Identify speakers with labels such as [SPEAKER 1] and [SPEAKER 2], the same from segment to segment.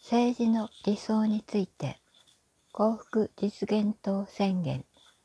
[SPEAKER 1] 政治の理想について幸福実現党宣言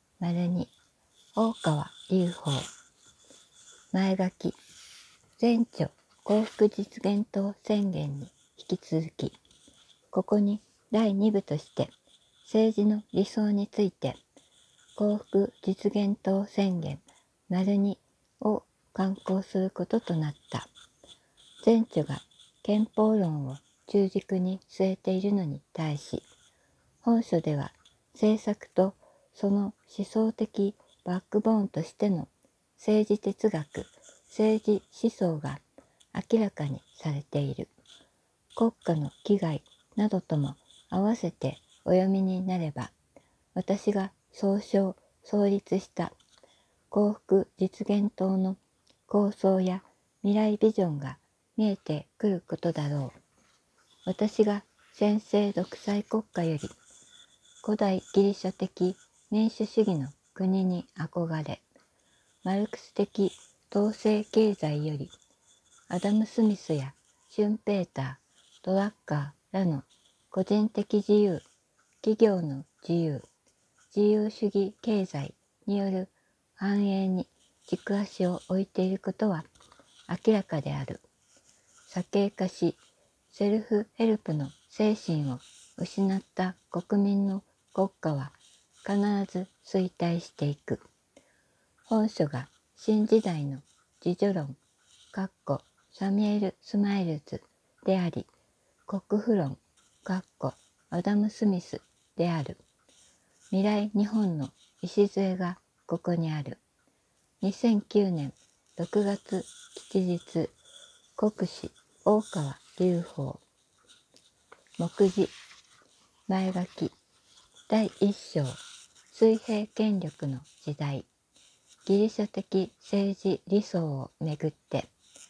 [SPEAKER 1] ②大川隆法前書き前著幸福実現党宣言に引き続き、ここに第2部として政治の理想について幸福実現党宣言②を刊行することとなった。前著が憲法論を中軸に据えているのに対し、本書では政策とその思想的バックボーンとしての政治哲学、政治思想が明らかにされている。国家の危害などとも合わせてお読みになれば、私が創立した幸福実現党の構想や未来ビジョンが見えてくることだろう。私が専制独裁国家より古代ギリシャ的民主主義の国に憧れ、マルクス的統制経済よりアダム・スミスやシュンペーター、ドラッカーらの個人的自由、企業の自由主義経済による繁栄に軸足を置いていることは明らかである。左傾化し、セルフヘルプの精神を失った国民の国家は必ず衰退していく。本書が新時代の自助論サミュエル・スマイルズであり、国富論アダム・スミスである。未来日本の礎がここにある。2009年6月吉日、国史大川隆法目次前書き第1章水平権力の時代ギリシャ的政治理想をめぐって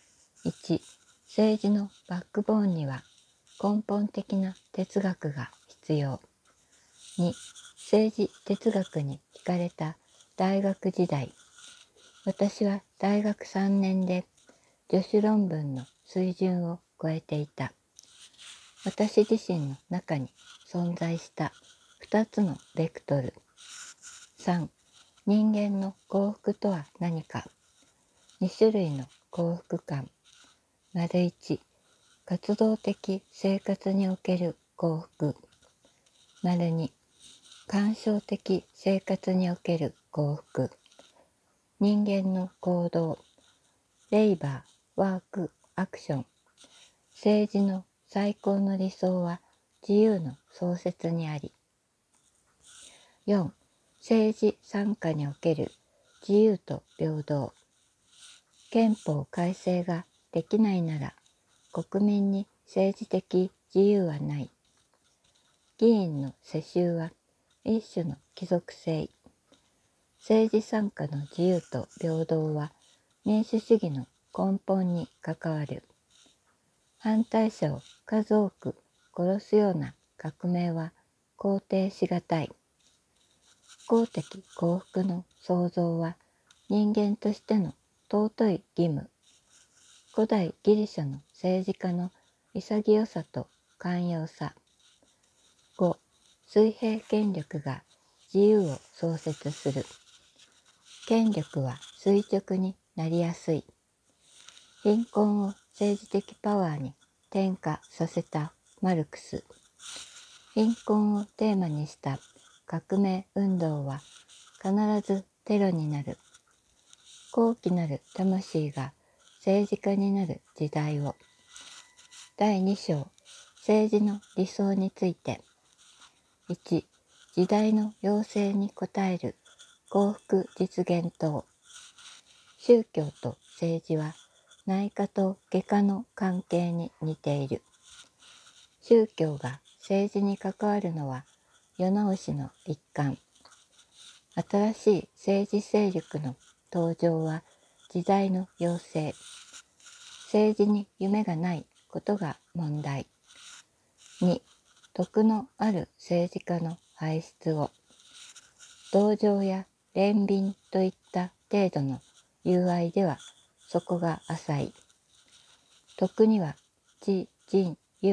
[SPEAKER 1] 1、政治のバックボーンには根本的な哲学が必要。2、政治哲学に惹かれた大学時代。私は大学3年で助手論文の水準を超えていた。私自身の中に存在した2つのベクトル。3、人間の幸福とは何か。2種類の幸福感。1、活動的生活における幸福。2、感傷的生活における幸福。人間の行動、レイバー、ワーク、アクション。政治の最高の理想は自由の創設にあり。4、政治参加における自由と平等。憲法改正ができないなら国民に政治的自由はない。議員の世襲は一種の貴族性。政治参加の自由と平等は民主主義の根本に関わる。反対者を数多く殺すような革命は肯定しがたい。公的幸福の創造は人間としての尊い義務。古代ギリシャの政治家の潔さと寛容さ。5、水平権力が自由を創設する。権力は垂直になりやすい。貧困を政治的パワーに転化させたマルクス。貧困をテーマにした革命運動は必ずテロになる。高貴なる魂が政治家になる時代を。第2章政治の理想について。1、時代の要請に応える幸福実現党。宗教と政治は内科と外科の関係に似ている。宗教が政治に関わるのは世直しの一環。新しい政治勢力の登場は時代の要請。政治に夢がないことが問題。2、徳のある政治家の輩出を。同情や憐憫といった程度の友愛ではそこが浅い。徳には知、仁、勇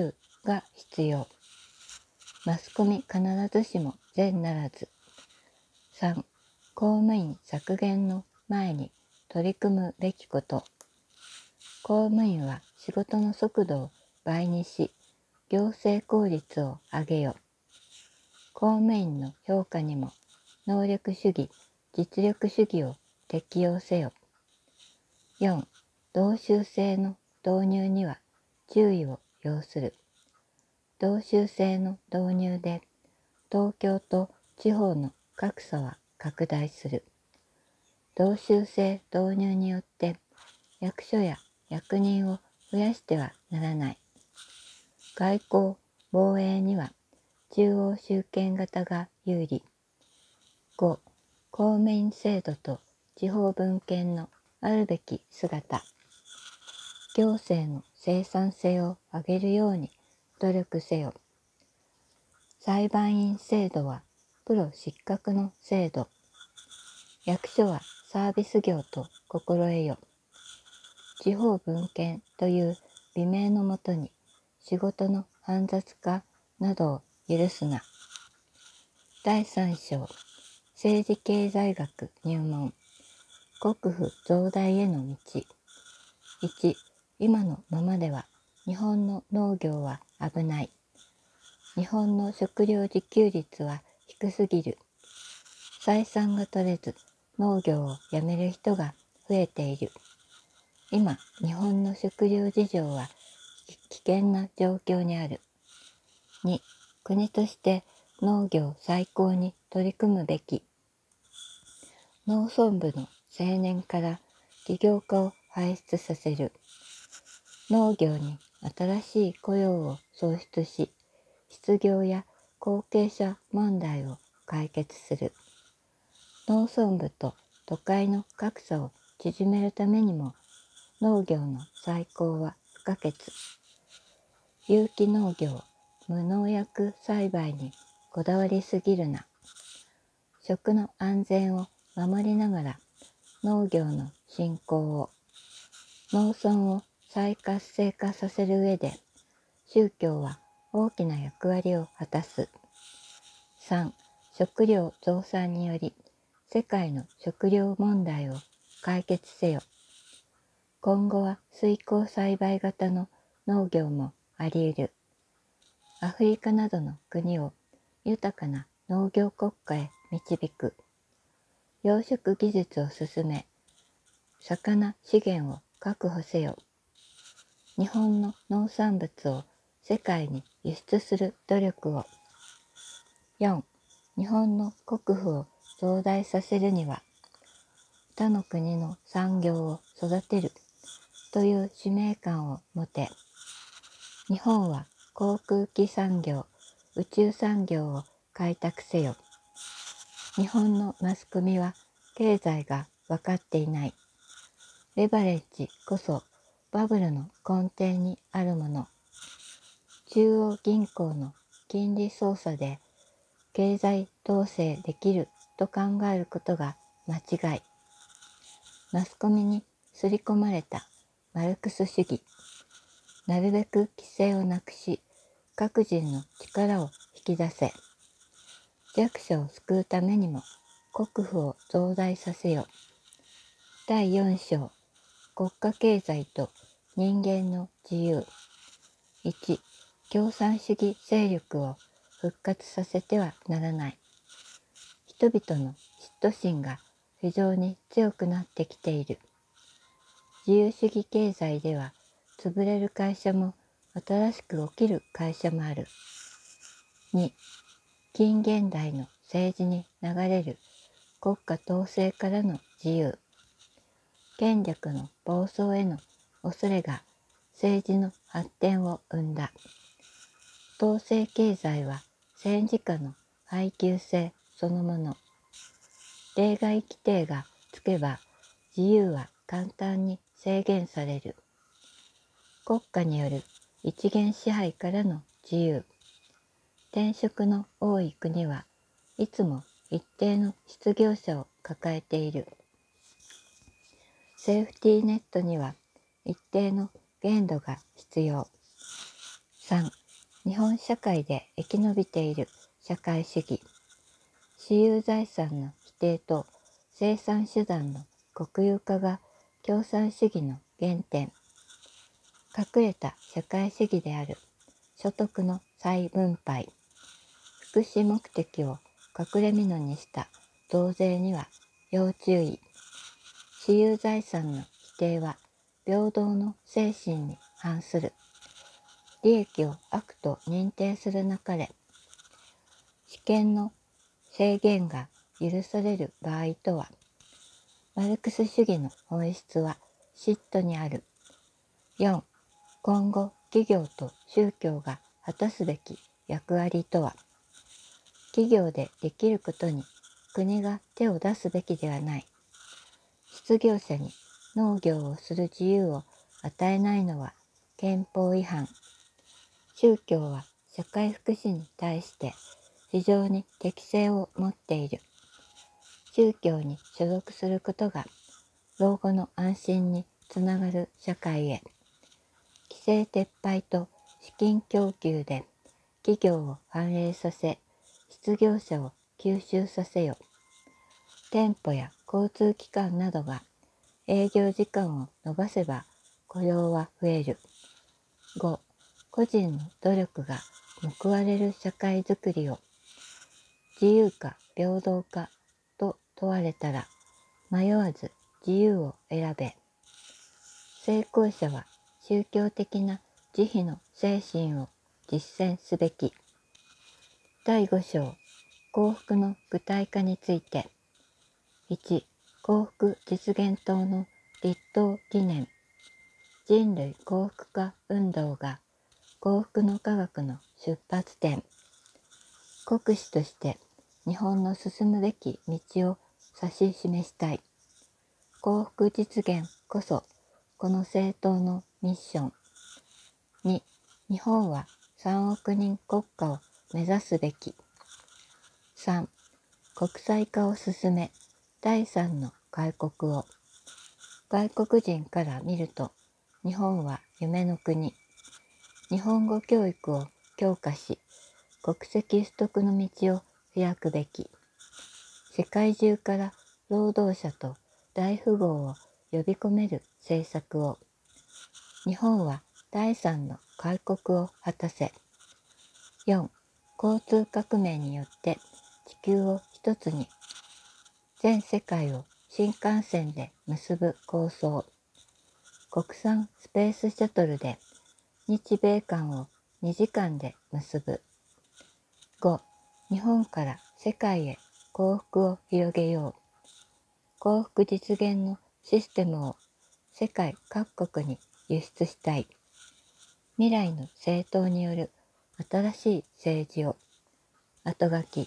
[SPEAKER 1] が必要。マスコミ必ずしも善ならず。3、公務員削減の前に取り組むべきこと。公務員は仕事の速度を倍にし、行政効率を上げよ。公務員の評価にも能力主義、実力主義を適用せよ。4、同州制の導入には注意を要する。同州制の導入で東京と地方の格差は拡大する。同州制導入によって役所や役人を増やしてはならない。外交・防衛には中央集権型が有利。5、公務員制度と地方分権のあるべき姿。行政の生産性を上げるように努力せよ。裁判員制度はプロ失格の制度。役所はサービス業と心得よ。地方分権という美名のもとに仕事の煩雑化などを許すな。第3章、政治経済学入門。国府増大への道。1、今のままでは日本の農業は危ない。日本の食料自給率は低すぎる。採算が取れず農業をやめる人が増えている。今、日本の食料事情は危険な状況にある。2、国として農業再興に取り組むべき。農村部の青年から起業家を輩出させる。農業に新しい雇用を創出し、失業や後継者問題を解決する。農村部と都会の格差を縮めるためにも、農業の再興は不可欠。有機農業、無農薬栽培にこだわりすぎるな。食の安全を守りながら農業の振興を、農村を再活性化させる上で、宗教は大きな役割を果たす。3、食料増産により世界の食料問題を解決せよ。今後は水耕栽培型の農業もあり得る。アフリカなどの国を豊かな農業国家へ導く。養殖技術を進め、魚資源を確保せよ。日本の農産物を世界に輸出する努力を。4、日本の国富を増大させるには、他の国の産業を育てるという使命感を持て。日本は航空機産業、宇宙産業を開拓せよ。日本のマスコミは経済が分かっていない。レバレッジこそバブルの根底にあるもの。中央銀行の金利操作で経済統制できると考えることが間違い。マスコミに刷り込まれたマルクス主義。なるべく規制をなくし、各人の力を引き出せ。弱者を救うためにも国富を増大させよ。第4章、国家経済と人間の自由。1、共産主義勢力を復活させてはならない。人々の嫉妬心が非常に強くなってきている。自由主義経済では潰れる会社も新しく起きる会社もある。2、近現代の政治に流れる国家統制からの自由。権力の暴走への恐れが政治の発展を生んだ。統制経済は戦時下の配給制そのもの。例外規定がつけば自由は簡単に制限される。国家による一元支配からの自由。転職の多い国はいつも一定の失業者を抱えている。セーフティーネットには一定の限度が必要。3、 日本社会で生き延びている社会主義、私有財産の否定と生産手段の国有化が共産主義の原点。隠れた社会主義である所得の再分配、福祉目的を隠れ蓑にした増税には要注意。私有財産の否定は平等の精神に反する。利益を悪と認定するなかれ、私権の制限が許される場合とは、マルクス主義の本質は嫉妬にある。4. 今後、企業と宗教が果たすべき役割とは、企業でできることに国が手を出すべきではない。失業者に農業をする自由を与えないのは憲法違反。宗教は社会福祉に対して非常に適性を持っている。宗教に所属することが老後の安心につながる社会へ。規制撤廃と資金供給で企業を繁栄させ、失業者を吸収させよ。店舗や交通機関などが営業時間を延ばせば雇用は増える。5. 個人の努力が報われる社会づくりを。自由か平等かと問われたら迷わず自由を選べ。成功者は宗教的な慈悲の精神を実践すべき。第5章、幸福の具体化について。1、幸福実現党の立党理念。人類幸福化運動が幸福の科学の出発点。国士として日本の進むべき道を指し示したい。幸福実現こそこの政党のミッション。2、日本は3億人国家を目指すべき。3、国際化を進め、第3の開国を。外国人から見ると、日本は夢の国。日本語教育を強化し、国籍取得の道を開くべき。世界中から労働者と大富豪を呼び込める政策を。日本は第三の開国を果たせ。4. 交通革命によって地球を一つに。全世界を新幹線で結ぶ構想。国産スペースシャトルで日米間を2時間で結ぶ。5. 日本から世界へ幸福を広げよう。幸福実現のシステムを世界各国に輸出したい。未来の政党による新しい政治を。後書き。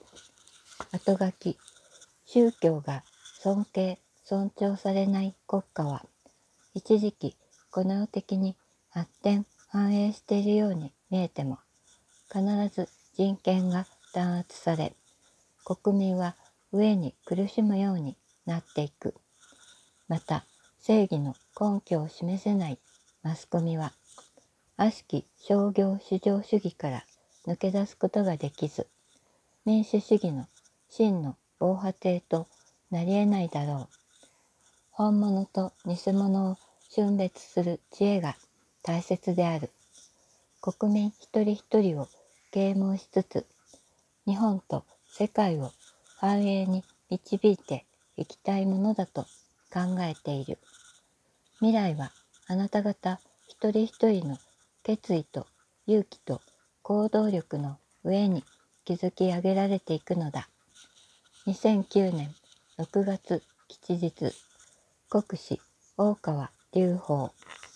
[SPEAKER 1] 宗教が尊敬・尊重されない国家は、一時期この世的に発展・繁栄しているように見えても、必ず人権が弾圧され、国民は飢えに苦しむようになっていく。また、正義の根拠を示せないマスコミは、悪しき商業市場主義から抜け出すことができず、民主主義の真の防波堤となり得ないだろう。本物と偽物を峻別する知恵が大切である。国民一人一人を啓蒙しつつ、日本と世界を繁栄に導いていきたいものだと考えている。未来はあなた方一人一人の決意と勇気と行動力の上に築き上げられていくのだ。2009年6月吉日、国士大川隆法。